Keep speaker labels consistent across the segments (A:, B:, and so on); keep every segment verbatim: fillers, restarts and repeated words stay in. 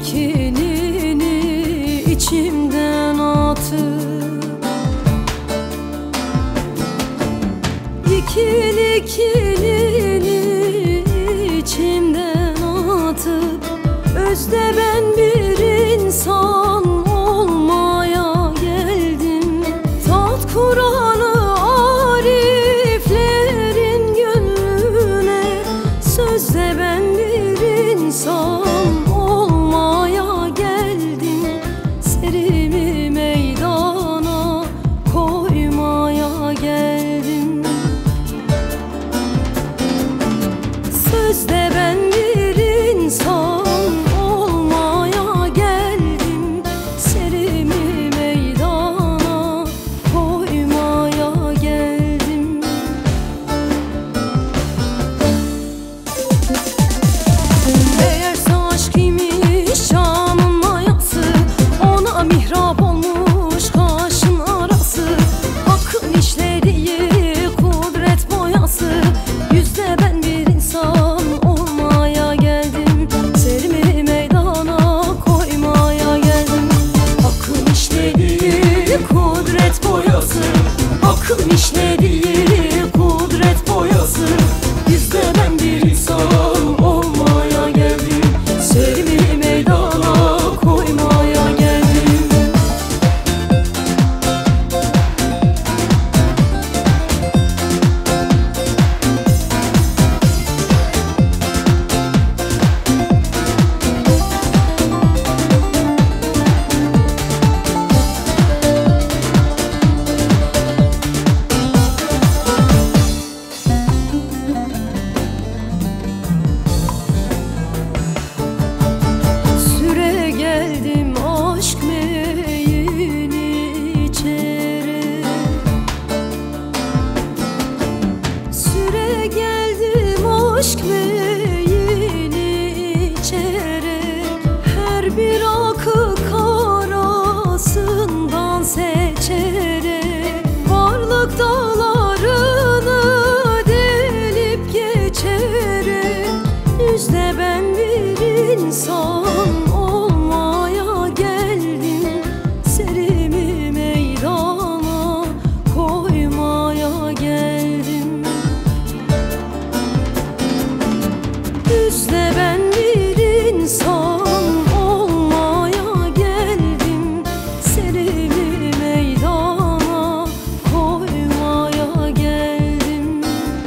A: kinini içimden atıp, ikili kinini içimden atıp, özde ben bir insan olmaya geldim. Tat Kur'an'ı ariflerin gönlüne, sözde ben bir insan olmaya geldim. Serimi meydana koymaya geldim. Sözde ben bir insan olmaya geldim. Serimi meydana koymaya geldim. Meğerse aşk imiş camın mayası, ona mihrap olmuş kaşın arası. Hakkın işlediği kudret boyası, yüzde ben bir insan olmaya geldim. Serimi meydana koymaya geldim. Hakkın işlediği kudret boyası, hakkın işlediği kudret boyası, yüzde ben bir insan olmaya geldim. Serimi meydana koymaya geldim. Süre geldim aşk meyini içerek, süre geldim aşk meyini içerek, her bir akık arasından seçerek, varlık dağlarını delip geçerek, yüzde ben bir insan olmaya geldim. Serimi meydana koymaya geldim. Yüzde ben bir insan olmaya geldim. Serimi meydana koymaya geldim.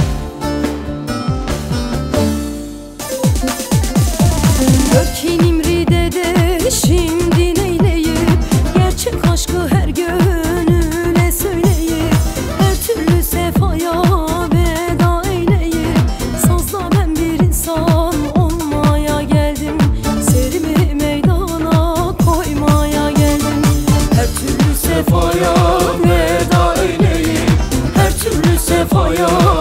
A: Örki Nimri'de de şimdi neyleyip, gerçek aşkı her gönüle söyleyip, her türlü sefaya veda eyleyip, sazla ben bir insan olmaya geldim. Serimi meydana koymaya geldim. Her türlü sefaya veda eyleyip, her türlü sefaya